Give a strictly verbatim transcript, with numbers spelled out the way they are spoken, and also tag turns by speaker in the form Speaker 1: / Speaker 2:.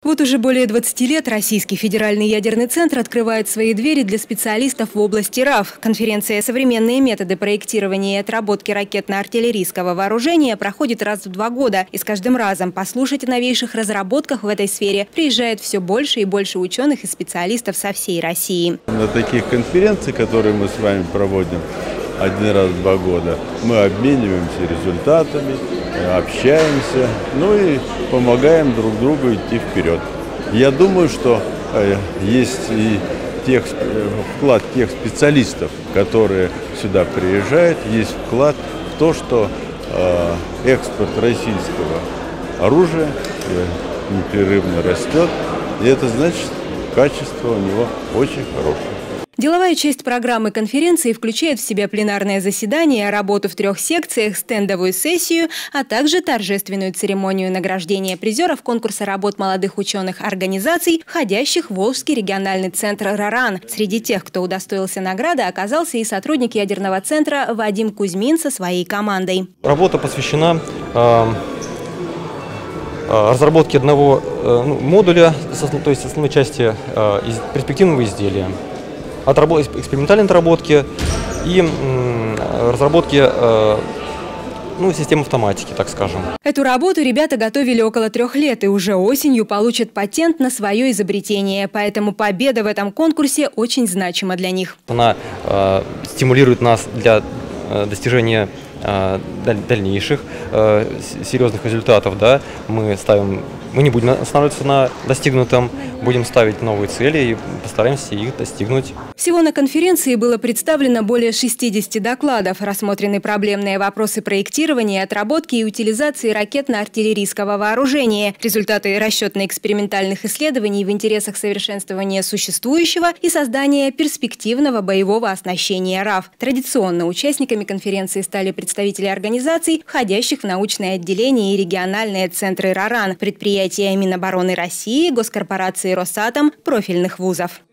Speaker 1: Вот уже более двадцати лет Российский федеральный ядерный центр открывает свои двери для специалистов в области РАФ. Конференция «Современные методы проектирования и отработки ракетно-артиллерийского вооружения» проходит раз в два года. И с каждым разом послушать о новейших разработках в этой сфере приезжает все больше и больше ученых и специалистов со всей России.
Speaker 2: На таких конференциях, которые мы с вами проводим один раз в два года, мы обмениваемся результатами, общаемся, ну и помогаем друг другу идти вперед. Я думаю, что э, есть и тех, вклад тех специалистов, которые сюда приезжают, есть вклад в то, что э, экспорт российского оружия э, непрерывно растет, и это значит, качество у него очень хорошее.
Speaker 1: Деловая часть программы конференции включает в себя пленарное заседание, работу в трех секциях, стендовую сессию, а также торжественную церемонию награждения призеров конкурса работ молодых ученых организаций, входящих в Волжский региональный центр РАРАН. Среди тех, кто удостоился награды, оказался и сотрудник ядерного центра Вадим Кузьмин со своей командой.
Speaker 3: Работа посвящена э, разработке одного э, модуля, то есть основной части э, из перспективного изделия, отработки, экспериментальной отработки и м, разработки э, ну, системы автоматики, так скажем.
Speaker 1: Эту работу ребята готовили около трех лет и уже осенью получат патент на свое изобретение. Поэтому победа в этом конкурсе очень значима для них.
Speaker 3: Она э, стимулирует нас для э, достижения э, дальнейших э, серьезных результатов. Да? Мы ставим, мы не будем останавливаться на достигнутом, будем ставить новые цели и постараемся их достигнуть.
Speaker 1: Всего на конференции было представлено более шестидесяти докладов. Рассмотрены проблемные вопросы проектирования, отработки и утилизации ракетно-артиллерийского вооружения, результаты расчетно-экспериментальных исследований в интересах совершенствования существующего и создания перспективного боевого оснащения РАФ. Традиционно участниками конференции стали представители организаций, входящих в научное отделение и региональные центры РАРАН, предприятия Минобороны России, госкорпорации Росатом, профильных вузов.